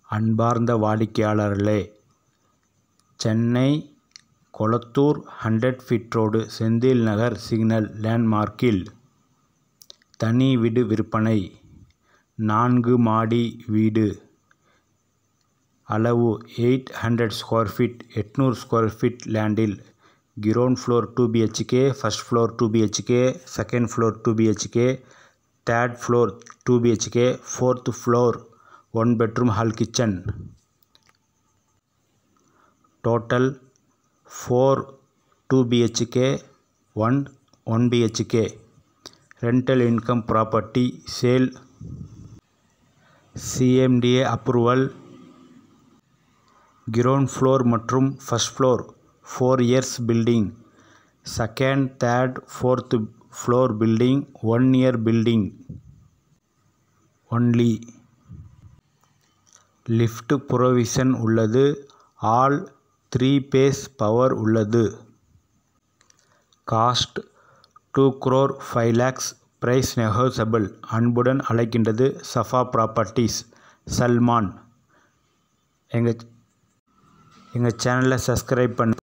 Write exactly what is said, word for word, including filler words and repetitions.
அன்பார்ந்த வாடிக்கையாளர்களே, Chennai Kolathur hundred feet road Senthil Nagar signal லேண்ட்மார்க்கில் தனி வீடு விற்பனை. நான்கு மாடி வீடு. அளவு எயிட் ஹண்ட்ரட் ஸ்கொயர் ஃபீட் எட்நூறு ஸ்கொயர் ஃபீட் லேண்டில் ground floor two BHK, first floor two BHK, second floor two BHK, third floor two BHK, fourth floor one bedroom hall kitchen. Total four two BHK, one one BHK. Rental income property sale. CMDA approval. Ground floor மற்றும் first floor four years building. Second, third, fourth floor building one year building only. Lift provision உள்ளது. All three phase power உள்ளது. Cost two crore five lakhs. Price negotiable. அன்புடன் அழைக்கின்றது Safa properties. Salman. எங்கள் எங்கள் சேனலை subscribe பண்ணு.